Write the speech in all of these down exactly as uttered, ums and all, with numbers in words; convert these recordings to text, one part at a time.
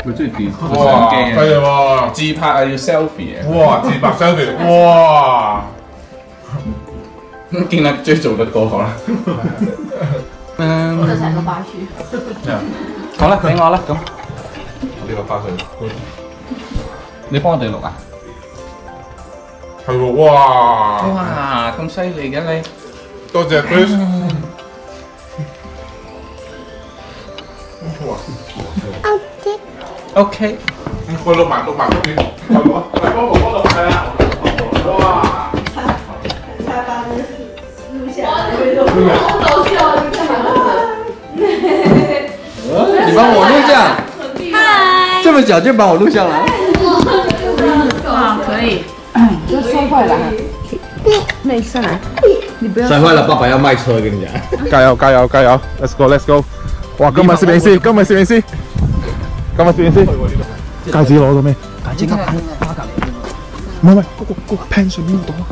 佢中意電哇，係喎， 自拍啊要 selfie 嘅。 哇，自拍 selfie，哇！ 見阿 J 做得過啦。嗯。 我就成個擺住。 好啦，俾我啦咁。 呢個花絮， 你幫我哋錄啊？ 係喎，哇！ 哇，咁犀利嘅你！ 多謝 Chris。 OK。 我錄埋錄埋嗰邊，係喎，嚟幫哥哥錄係啊！哇！ 下班錄下來，好搞笑啊！ 你幫我錄這樣？嗨！這麼小就幫我錄下來？ 啊，可以。 就摔壞了，沒事啦，你不要。 摔壞了，爸爸要賣車，跟你講。 加油加油加油 ！Let's go Let's go！ 哇，今日攝影師，今日攝影師，今日攝影師，戒指攞到未？ 戒指個 pen 花隔離。 唔係唔係，嗰個嗰個 pen 上面嗰度啊！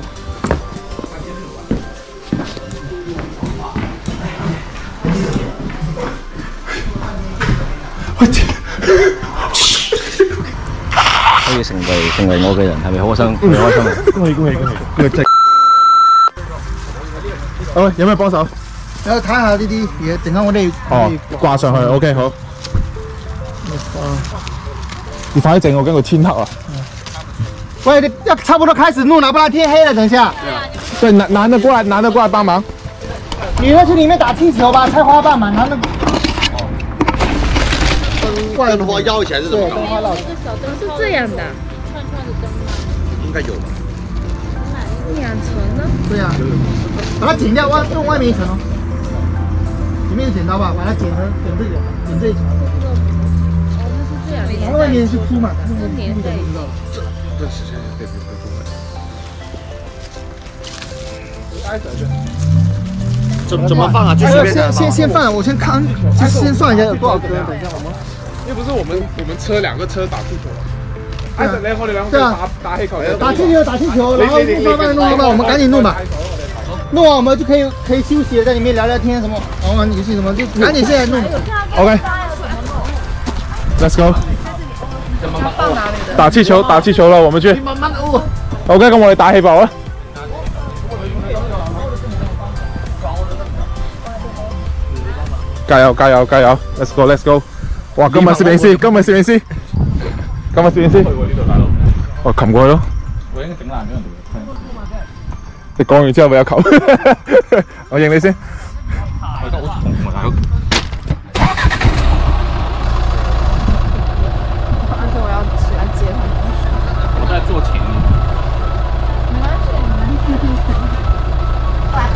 可以成為成為我嘅人，係咪好開心？好開心啊！ 恭喜恭喜恭喜！呢個真。好，有咩幫手？ 然後睇下呢啲嘢，陣間我哋哦，掛上去 ，OK 好。你快啲整，我跟佢天黑啊！ 喂，你要差不多開始弄了，不然天黑了，等一下。 對，男男的過來，男的過來幫忙。 女的去裡面打氣球吧，拆花瓣嘛，男的。 燈花搖起來是怎麼搞？ 那個小燈是這樣的，串串的燈嗎？ 應該有吧。 兩層呢？ 對呀，把它剪掉，外用外面一層哦。前面有剪刀吧，把它剪成剪這個，剪這一層。 哦，那是這樣。 然後外面是鋪嘛， 是粘在一起。 這是誰？別別別怎怎麼放啊？就隨便先先先放，我先看，先先算一下有多少顆，等一下我們。 又不是我們我們車兩個車打氣球啊！哎，你我哋兩個打打氣球， 打氣球打氣球，然後慢慢弄吧，我們趕緊弄吧。弄完我們就可以可以休息了，在裡面聊聊天什麼，玩玩遊戲什麼，就趕緊現在弄。 OK，Let's go。打氣球，打氣球了，我們去。 慢慢哦。 OK，咁我哋打氣泡啦。加油加油加油 ！Let's go Let's go！ 哇，今日攝影師，今日攝影師，今日攝影師。我擒過去咯。 我應該整爛咗人哋。 你講完之後咪有球，我認你先。 我覺得好痛啊，大佬。 而且我要起來接他們。 我在做前。 沒關係，晚安。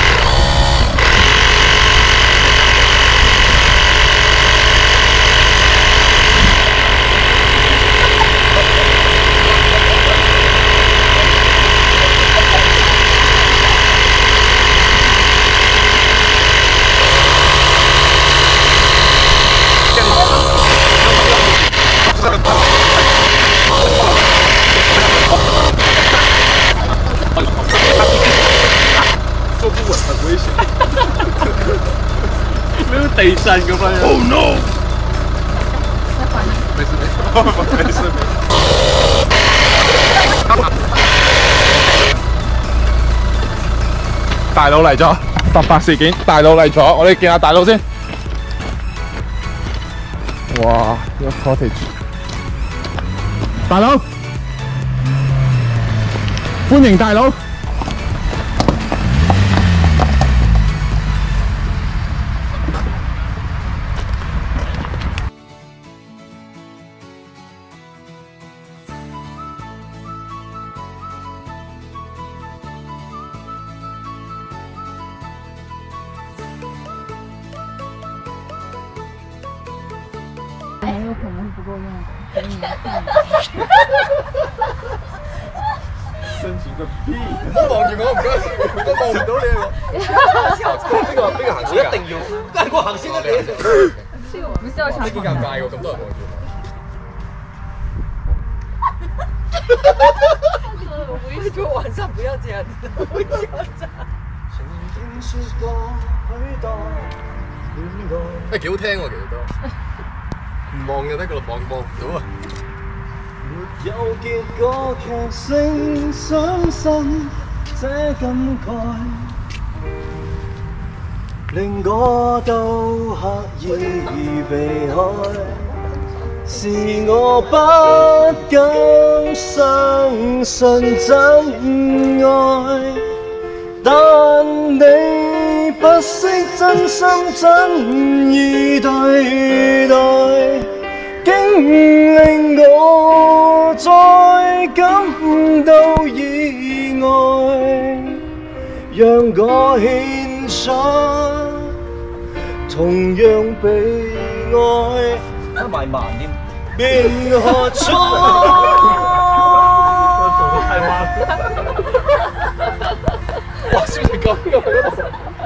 地震咁樣。Oh no！ 沒事沒事，沒事。大佬嚟咗，突發事件，大佬嚟咗，我哋見下大佬先。哇，有 cottage。大佬，歡迎大佬。 很有可能不够用。 申請個屁！唔好望住我，唔該，我望唔到你喎。邊個邊個行先㗎？一定要，但係我行先啦，你。 不是要長。 呢幾尷尬喎，咁多人望住我不会说晚上不要这样子，不要这样。 誒幾好聽喎，其實都。 唔望就得噶啦，望望唔到啊。 沒有結果劇性傷心，這感慨令我都刻意避開。 是我不敢相信真愛，但你不惜真心真意對待，竟令我再感到意外，讓我獻出同樣被愛。 賣慢啲， 便何錯？ 太慢。哇！笑成咁嘅喺嗰度。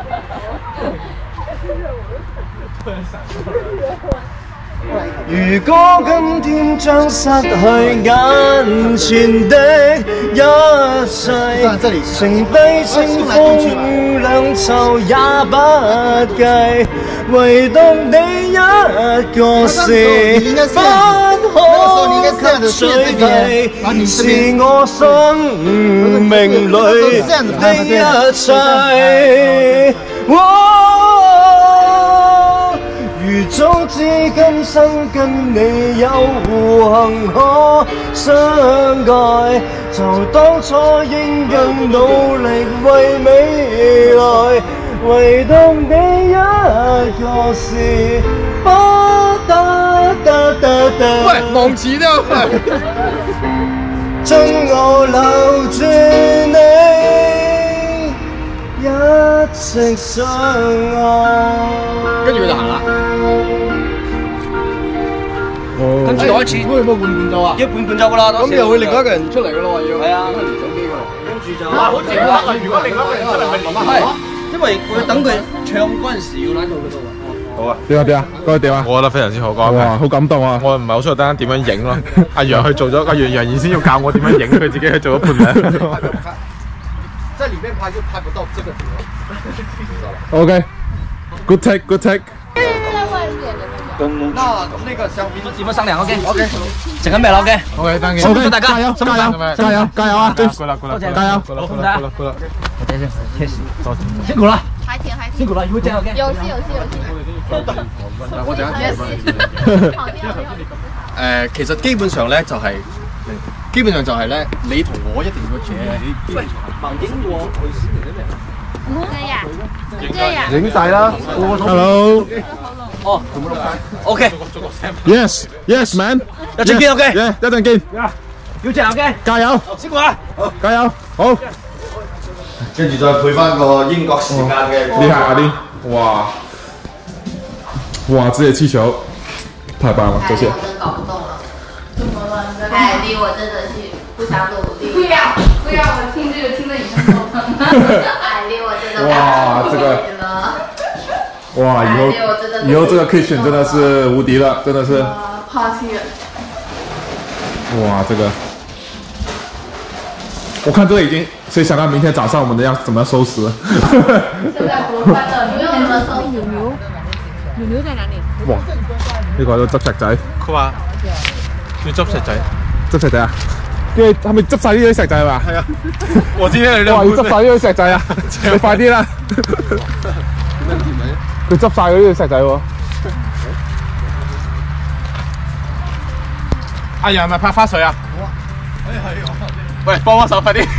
如果今天將失去眼前的一切，剩低清風兩袖也不計，唯獨你一個是不可給取替，是我生命裏的一切。如早知今生跟你有幸可相愛，就當初應更努力為未來，唯獨你一個是不得得得得。 喂，望前啊！ 將我留住你，一直相愛。 跟住佢就行啦。 跟住開始， 會唔會換伴奏啊？ 要換伴奏噶啦， 咁又會另外一個人出嚟噶咯喎，要係啊， 連手機噶喎。 跟住就好似啊！如果另外一個人出嚟，咪慢慢係，因為我要等佢唱嗰陣時要拉到嗰度啊。 好啊，點啊點啊，嗰個點啊？我覺得非常之好，講哇，好感動啊！我唔係好識得點樣影咯。阿楊去做咗，阿楊楊怡先要教我點樣影，佢自己去做咗伴娘。 在裡面拍就拍不到這個圖。 OK，good take，good take。 那那個相片點樣商量 ？OK OK， 整緊未啦 ？OK OK， 辛苦大家，加油加油加油加油啊！過啦過啦，加油！過啦過啦過啦，我睇先，開始，辛苦啦，還挺還挺，辛苦啦，有冇這樣 OK？有戲有戲有戲。 我陣間誒，其實基本上咧就係，基本上就係咧，你同我一定要住喺基本上。盲影我佢先嚟咩？ 對呀，對呀。 影晒啦 Hello。 哦 ，OK。 Yes Yes man。 一陣見 OK。 一陣見。 要正 OK。 加油！ 辛苦啦。 加油！好。 跟住再配翻個英國時間嘅。 厲害阿丁！哇！哇！這些氣球太棒了，這些。 我真搞不動了。怎麼了？海莉，我真的是不想努力。不要不要，我聽這個聽得已經頭疼了。海莉，我真的不想努力了。 哇！以後以後這個 kitchen 真的是無敵了，真的是。 拋棄了。 哇！這個，我看這個已經，誰想到明天早上我們的要怎麼收拾？ 現在多歡樂，不用怎麼收拾。牛牛，牛牛在哪裡？ 哇！呢個喺度執石仔。 佢話要執石仔， 執石仔啊！因為係咪執晒呢啲石仔係嘛？ 係啊，我知咧你哇！要執晒呢啲石仔啊！你快啲啦！佢執晒嗰啲石仔喎。 阿楊係咪拍花水啊？可以係我。喂，幫幫手快啲！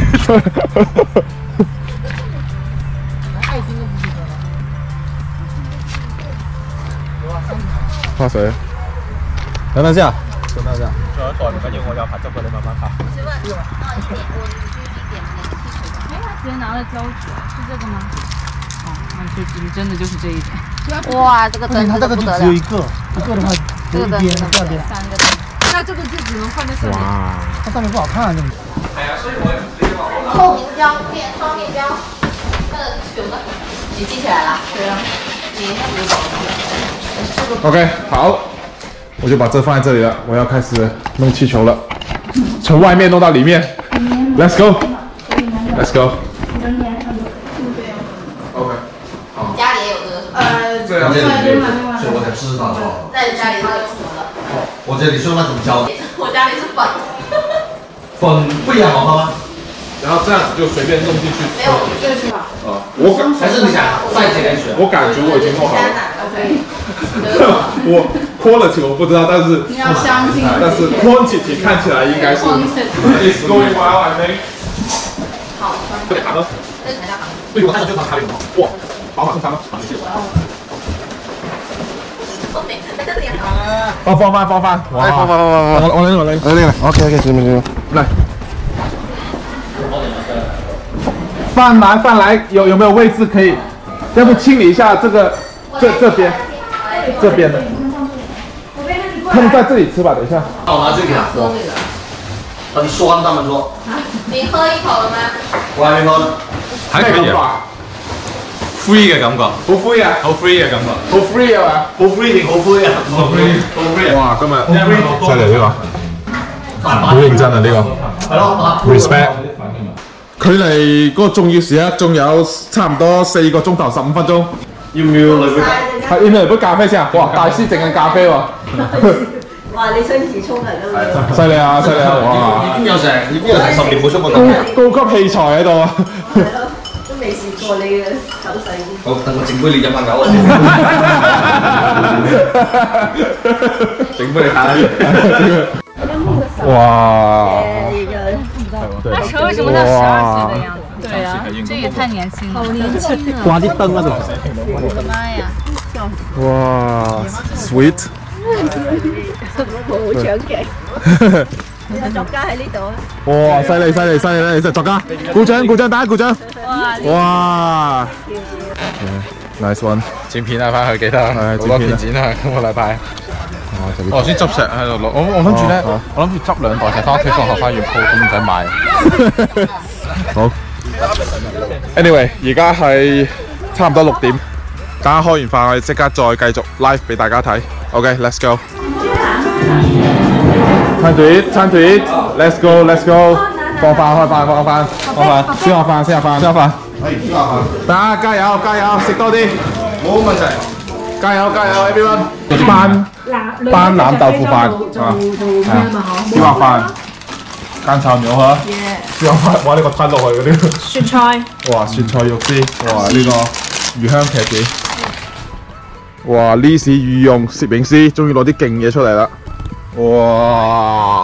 花水。等等下。 等等下。仲有一袋唔緊要，我有排執嘅，你慢慢拍。 請問，那一點我就一點零氣球。哎，他直接拿了膠紙，是這個嗎？哦，那就你真的就是這一點。哇，這個燈真的不得了。只有一個，一個的話，這個燈這邊三個燈。那這個就只能放在上面。哇， 它上面不好看啊，這個。 係啊，所以我透明膠片，雙面膠，那個球呢？你記起來了？對啊。你那個保 OK， 好，我就把這放在這裡了。我要開始弄氣球了，從外面弄到裡面。Let's go，Let's go。OK， 好。 家裡也有這個。呃， 這樣子， 所以我才知道。 哦。 在家裡都有什麼了？ 我这里是用那种胶的。 我家里是粉。 粉不也好喝吗？ 然后这样子就随便弄进去。 没有，这是吧？ 啊，我感还是你想再加点水？ 我感觉我已经弄好了。我 quality 我不知道，但是你要相信。 但是 quantity 看起来应该是 is going well I think。 好， 这里卡了。 再踩下卡。 对，我看到就卡卡里了。哇，宝马送餐吗？哦，放饭放饭，哇，放饭放饭放饭，我我来我来我来 ，OK OK，行行行，来。饭来饭来，有有没有位置可以？要不清理一下这个这这边这边的，他们在这里吃吧，等一下。 我拿这个啊，很酸，他们说。 你喝一口了吗？ 我還未喝， 還可以啊。 free 嘅感覺， 好 free 啊， 好 free 嘅感覺， 好 free 啊嘛， 好 free 定好 free 啊？好 free， 好 free 哇，今日犀利呢個，好認真啊呢個。 係咯 ，respect。距離嗰個重要時刻仲有差唔多四個鐘頭十五分鐘。 要唔要嚟杯？ 係要唔要嚟杯咖啡先啊？哇，大師整緊咖啡喎。 哇！你親自沖嚟㗎嘛？ 犀利啊！犀利啊！哇！ 已經有成已經有成十年冇沖過咖啡。 高高級器材喺度啊！ 係咯，都未試過你嘅手勢。 好，等我整杯你飲下牛啊！整杯你睇。 哇！ 那车为什么像十二岁的样子？对啊，这也太年轻了，好年轻啊！ 掛啲燈嗰度。 我的媽呀！ 哇 ，sweet！ 好搶鏡。作家喺呢度啊！ 哇，犀利犀利犀利！真係作家，鼓掌鼓掌，大家鼓掌！哇 ，nice one！ 剪片啊，翻去記得， 係好多片剪啊，今個禮拜。我先執石喺度攞，我我諗住咧，我諗住執兩袋石翻屋企放後花園鋪，咁唔使買。 好。Anyway， 而家係差唔多六點，大家開完飯，我哋即刻再繼續 live 俾大家睇。OK，let's go。餐to eat，餐to eat，let's go，let's go。放飯，開飯，放飯，放飯，先學飯，先學飯，先學飯。係，先學飯。大家加油，加油，食多啲。冇問題。加油，加油 ，everyone！ 班班腩豆腐飯啊，小白飯。乾炒牛河，小白哇！呢個吞落去嗰啲雪菜， 哇！雪菜肉絲，哇！呢個魚香茄子，哇！呢時御用攝影師終於攞啲勁嘢出嚟啦，哇！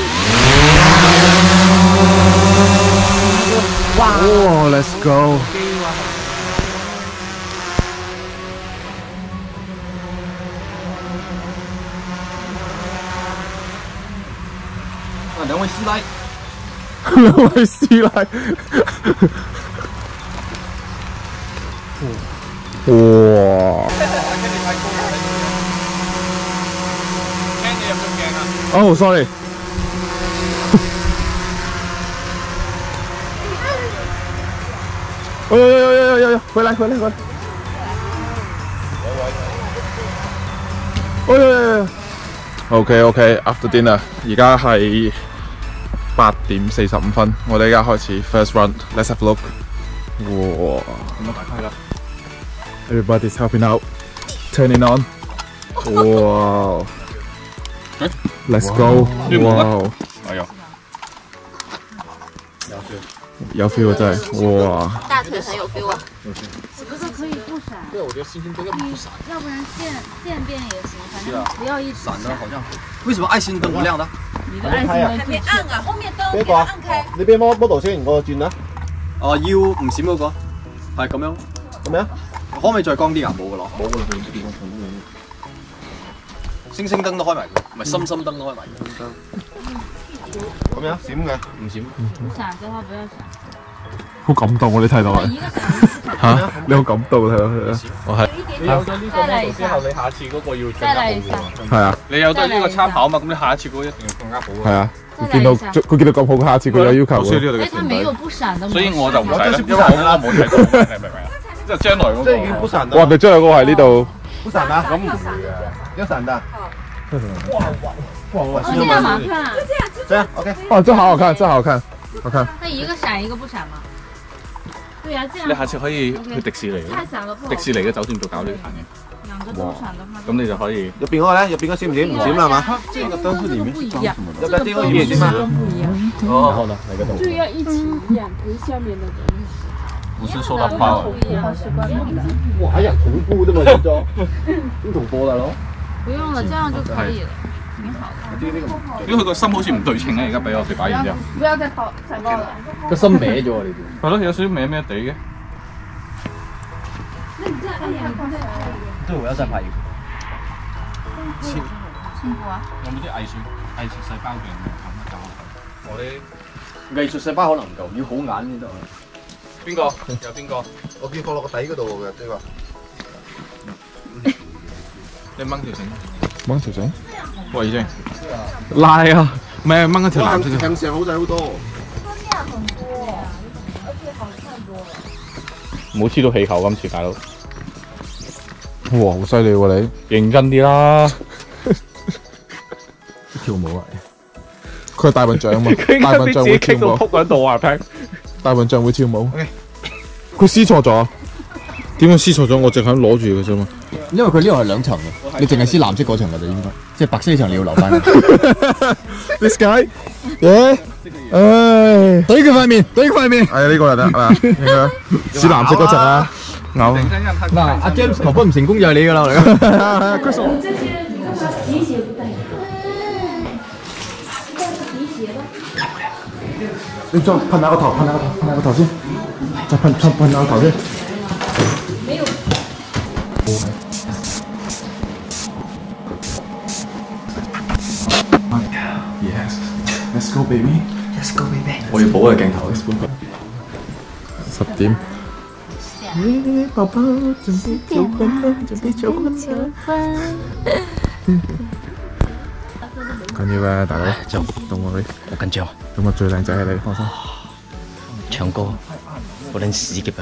哇 ！Let's go！ 兩位師奶， 兩位師奶，哇！哦 ，sorry。哎呦呦呦呦呦呦！回來回來回來！哎呦呦呦 ！OK OK，after dinner， 而家係八點四十五分，我哋而家開始 first run。Let's have a look。哇！咁啊大批啦 ！Everybody's helping out, turning on。哇 ！Let's go！ 哇！ 哎呦， 有 feel 啊真係，哇！ 大腿很有 feel 啊！ 是不是可以不闪？ 对，我觉得星星灯要不闪， 要不然渐渐变也行，反正不要一直闪的好像。為什麼愛心燈不亮的？ 你的愛心燈係咪暗啊？後面燈邊個啊？你邊 model 先？我轉啊！ 哦，要唔閃嗰個，係咁樣。 咁樣？ 可唔可以再光啲啊？冇噶咯，冇噶啦，星星燈都開埋佢，唔係心心燈都開埋佢。 咁樣閃嘅？ 唔閃。 不閃的話不要閃。 好感動喎！你睇到啊？嚇！你好感動睇到佢。我係。 你有咗呢個 model 之後，你下次嗰個要更加好喎。 係啊。 你有咗呢個參考啊嘛，咁你下一次嗰個一定要更加好。 係啊。見到佢見到咁好，下次佢有要求喎。 哎，他沒有不閃的。 所以我就唔使啦，因為我我冇睇到，你明唔明啊？即係將來嗰個。 即係已經不閃的。 哇！你將來嗰個喺呢度。 不閃的。 咁唔會嘅。 要閃的。 哇哇！這樣麻煩啊！ 這樣 OK。 哦，這好好看，這好好看，好看。 那一個閃一個不閃嗎？ 對呀，這樣。 你下次可以去迪士尼，迪士尼嘅酒店度搞呢壇嘅。 兩個都選的話， 咁你就可以。 入邊嗰個咧，入邊嗰閃唔閃？唔閃啦嘛。 這個都不一樣。 入邊啲可以閃嘛？ 哦，好的，哪個都。 就要一起演，不是下面的東西。 不是說到包啊。 哇，還有同步的嘛？這種，咁同步大佬。 不用了，這樣就可以了，挺好的。 因為佢個心好似唔對稱咧，而家俾我哋擺完之後。 不要再包再包了。 個心歪咗啊！你哋。 係咯，有少少歪歪地嘅。 對，我要再拍一個。 辛苦啊！ 有冇啲藝術藝術細胞嘅人咁樣教佢？我啲藝術細胞可能唔夠，要好眼先得。 邊個？有邊個？ 我見放落個底嗰度嘅呢個。 你掹條繩。 掹條繩？ 喂，已經拉啊！唔係掹一條藍色嘅。 向上好仔好多。 冇黐到氣球今次，大佬。哇，好犀利喎你！認真啲啦。 跳舞啊！佢係大笨象啊嘛，大笨象會跳舞。 撲喺度啊！聽。 大笨象會跳舞。佢撕錯咗。點樣撕錯咗？我淨係攞住佢啫嘛。 因為佢呢度係兩層嘅，你淨係撕藍色嗰層嘅就應該，即係白色呢層你要留翻。 This guy，耶！唉， 懟佢塊面，懟佢塊面。 係呢個就得係嘛？應該撕藍色嗰層啊！牛。 嗱，阿 James 求婚唔成功就係你噶啦，嚟㗎。 係啊，佢傻。你再噴下個頭，噴下個頭，噴下個頭先，再噴噴噴下個頭先。沒有。Yes, let's go, baby. Let's go, baby. 我要補個鏡頭。 十點。咦，寶寶準備求婚了，準備求婚了。緊要啊，大佬，就到我你。 好緊張。 咁我最靚仔係你，放心。 唱歌，好撚屎嘅噃。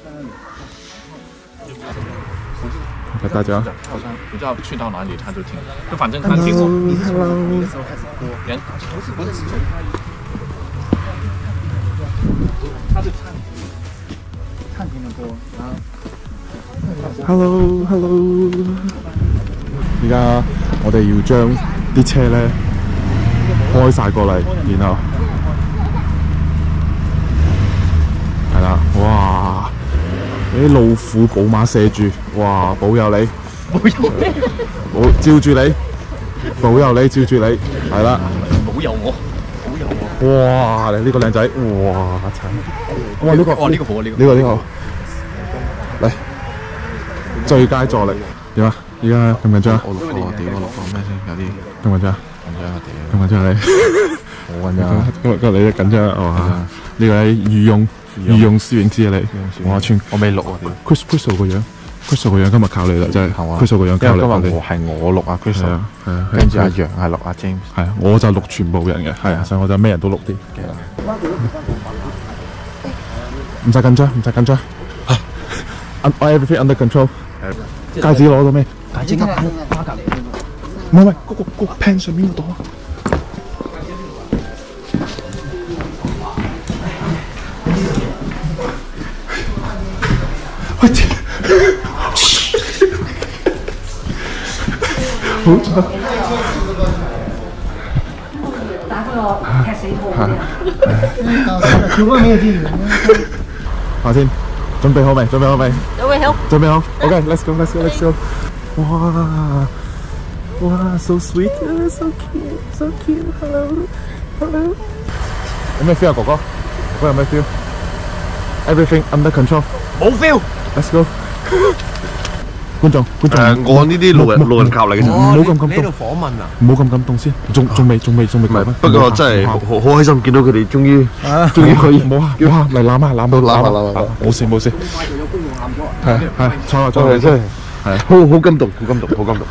給大家。 好像不知道去到哪裡他就聽，就反正他聽我。人。他是唱唱聽的歌，然後。 Hello Hello。而家我哋要將啲車咧開晒過嚟，然後係啦，哇！啲老虎寶馬射住，哇！保佑你，保佑你，保照住你，保佑你，照住你，係啦， 保佑我，保佑我。 哇！你呢個靚仔，哇！慘，哇！呢個， 哇！呢個好啊，呢個， 呢個呢個，嚟最佳助力點啊？而家緊唔緊張？ 我錄過，屌我錄過咩先？有啲緊唔緊張？ 緊張啊！屌， 緊唔緊張你？ 好緊張。 今日今日你緊張哇！呢個係御用御用攝影師啊你，哇串！ 我未錄啊屌 ！Chris Chris 個樣 ，Chris 個樣今日靠你啦，真係。Chris 個樣靠你。 因為今日我係我錄啊 Chris，係啊係啊，跟住阿楊係錄阿 James， 係啊，我就錄全部人嘅，係啊，所以我就咩人都錄啲。唔使緊張，唔使緊張。Everything under control。戒指攞到咩？ 戒指啱啱花隔離嗰個。 唔係唔係，嗰個嗰個 pen 上面嗰度啊！喂！好慘！ 打個踢死我！ 跳過沒有進去？ 下先，準備好未？準備好未？ 準備好。 準備好。OK，let's go，let's go，let's go。哇！哇 ，so sweet，so cute，so cute。Hello，hello。有咩 feel 啊，哥哥？哥哥有咩 feel？Everything under control。 冇 feel。Let's go。觀眾，觀眾。 誒，我呢啲路人路人甲嚟嘅啫。 唔好咁感動。 你喺度訪問啊？ 唔好咁感動先，仲仲未，仲未，仲未。 唔係，不過真係好好開心，見到佢哋終於終於可以。 唔好喊，唔好喊，嚟攬下攬到攬下攬下。冇事冇事。係係，坐落坐落， 真係係好好感動，好感動，好感動。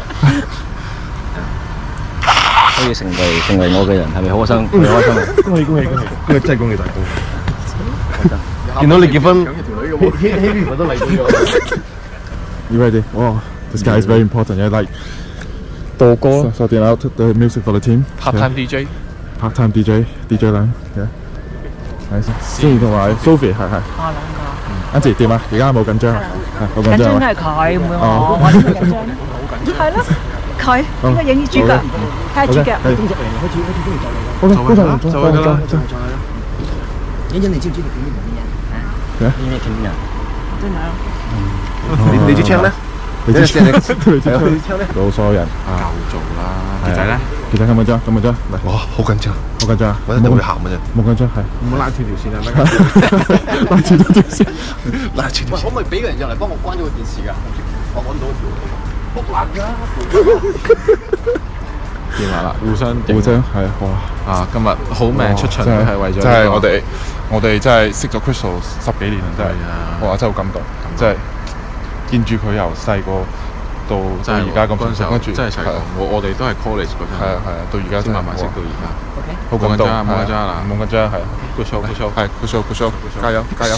可以成為成為我嘅人，係咪好開心？好開心啊！ 恭喜恭喜恭喜！真係恭喜大哥！見到你結婚，希希希都嚟到咗。 You ready? Wow, this guy is very important. Yeah, like 播歌 sorting out the music for the team. Part-time D J. Part-time D J, D J lang. Yeah. 係先，先同埋 Sophie 係係。 啊兩個。 阿姐點啊？而家有冇緊張啊？係好緊張。 緊張都係佢，唔會我，我點會緊張咧？係咯，佢應該影啲豬腳，睇下豬腳。開始開始終於就嚟啦。好嘅，就係就係就係就係啦。影影你知唔知你片邊邊人？影你片邊人？真係啊！ 你你支槍咧？你支槍咧？你支槍咧？ 老所有人夠做啦。傑仔咧？ 傑仔緊唔緊張？緊唔緊張？ 哇，好緊張， 好緊張啊！ 我一定會喊嘅啫。 冇緊張係。 唔好拉斷條線啊！大家拉斷咗條線， 拉斷條線。 可唔可以俾個人入嚟幫我關咗個電視㗎？我揾到條卜爛㗎。 掂下啦，互相互相係哇！ 啊，今日好命出場都係為咗。 真係我哋我哋真係識咗 Crystal 十幾年啦，真係。哇！真係好感動，真係見住佢由細個到到而家咁成熟，跟住真係細個。我我哋都係 college 嗰陣。係啊係啊，到而家先慢慢識到而家。 好感動， 冇緊張啦， 冇緊張係。 good show good show， 係 good show good show，加油加油！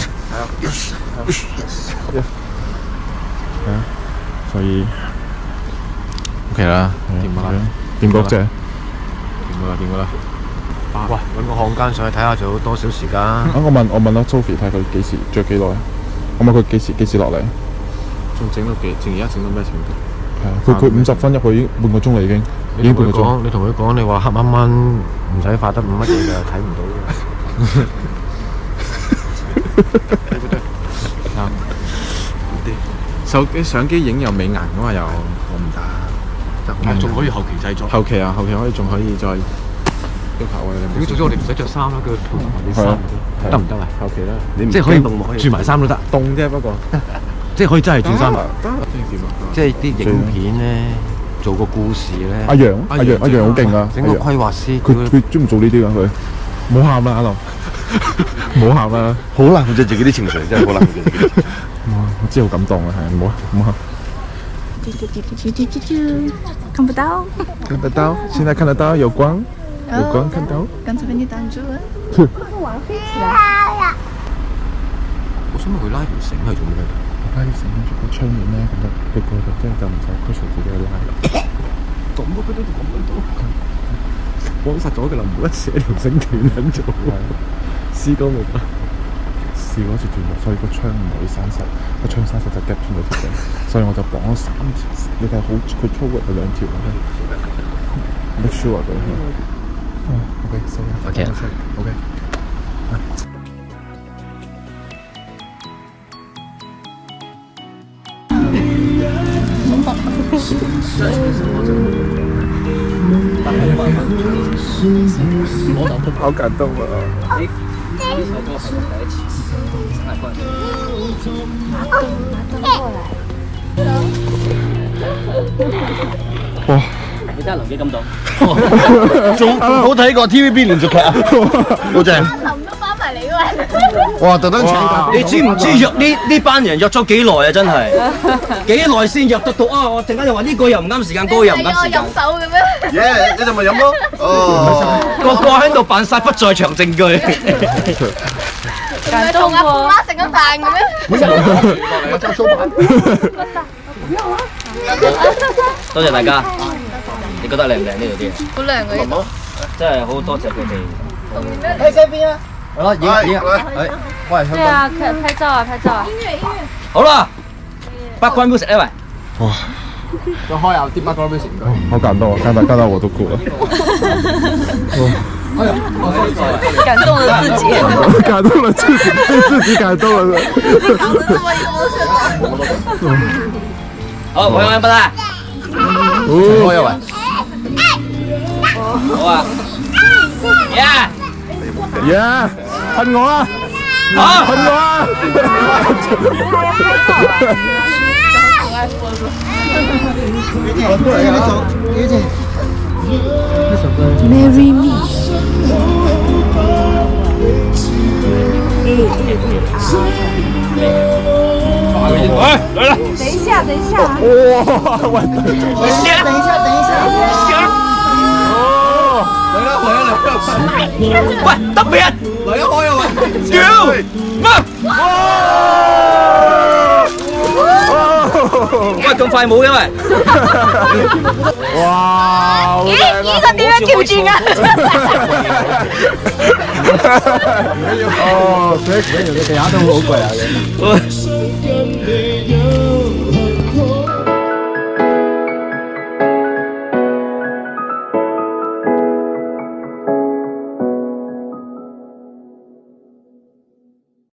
係啊，所以 OK 啦，掂㗎啦， 掂嗰隻， 掂㗎啦掂㗎啦。 喂，揾個漢奸上去睇下，仲有多少時間？啊， 我問我問阿 Sophie 睇佢幾時着幾耐，我問佢幾時幾時落嚟。 仲整到幾？整而家整到咩程度？ 係啊，佢佢五十分入去已經半個鐘啦，已經已經半個鐘。 你同佢講，你話黑掹掹唔使發得乜嘢嘅，睇唔到嘅。 啱。手機相機影又美顏㗎嘛，又我唔得。 仲可以後期製作。 後期啊，後期可以仲可以再要求我哋。 如果總之我哋唔使着衫啦，佢套埋啲衫得唔得啊？ 後期啦， 即係可以轉埋衫都得。 凍啫，不過。 即係可以真係轉衫。 得。點啊？ 即係啲影片咧，做個故事咧。 阿楊，阿楊，阿楊好勁啊！ 整個規劃師， 佢佢專門做呢啲㗎佢。唔好喊啦，阿林。唔好喊啦， 好難控制自己啲情緒，真係好難控制自己。 我知好感動啊，係唔好唔好。 啾啾啾啾啾啾啾，看不到。 看得到，現在看得到，有光，有光看到。 剛才被你擋住了。 玩飛起來。 我想問佢拉條繩係做咩咧？ 拉條繩跟住個窗簾咧，咁樣佢過去，即係就唔使 Crystal 自己去拉。 咁都佢都咁樣到。幫實咗㗎啦，唔好一扯條繩斷緊咗。試過未啊？試過一次斷咗，所以個窗唔可以閂實，個窗閂實就夾穿咗條繩，所以我就綁咗三條。你睇好佢粗嘅有兩條啦。Make sure 佢。OK，收啦。OK。 OK。好感動啊！ 呢呢首歌係我第一次，真係關係。 哇！ 你睇下林幾感動， 仲好睇過 T V B 連續劇啊！好正。 林都翻埋嚟喎。 哇！特登請假， 你知唔知約呢呢班人約咗幾耐啊？真係幾耐先約得到啊！我陣間又話呢個又唔啱時間，嗰個又唔啱時間。 飲手嘅咩？ 耶！你就咪飲咯。哦。 個個喺度扮晒不在場證據。 唔係同阿姑媽食緊飯嘅咩？ 我揸蘇牌。 多謝大家。你覺得靚唔靚呢度啲？ 好靚嘅呢度。 真係好多謝佢哋。 喺這邊啊！ 好啦，影影啊！ 喂， 對啊，拍拍照啊，拍照啊！ 音樂音樂。 好啦，八關 music 咧喂。 哇！ 再開下啲八關 music 唔該。 好感動啊！看到看到我都哭了。 感動了自己。 感動了自己，被自己感動了。 搞得這麼 emotional。 好，朋友們，拜拜。 開一位。 好啊。耶！ 耶！噴我啊！ 好， 噴我啊！ 過來，你走，你走。 Marry me。 喂，來了。 等一下，等一下。 哇！喂， 等一下，等一下，等一下。 哦， 嚟啦，嚟啦，嚟啦！ 喂，特別人， 嚟一開啊喂！ 叫乜？ 哇！ 喂，咁快冇嘅喂。 哇！ 咦？呢個點樣跳轉㗎？ 哦，所以嗰條嘅地下都好貴啊嘅。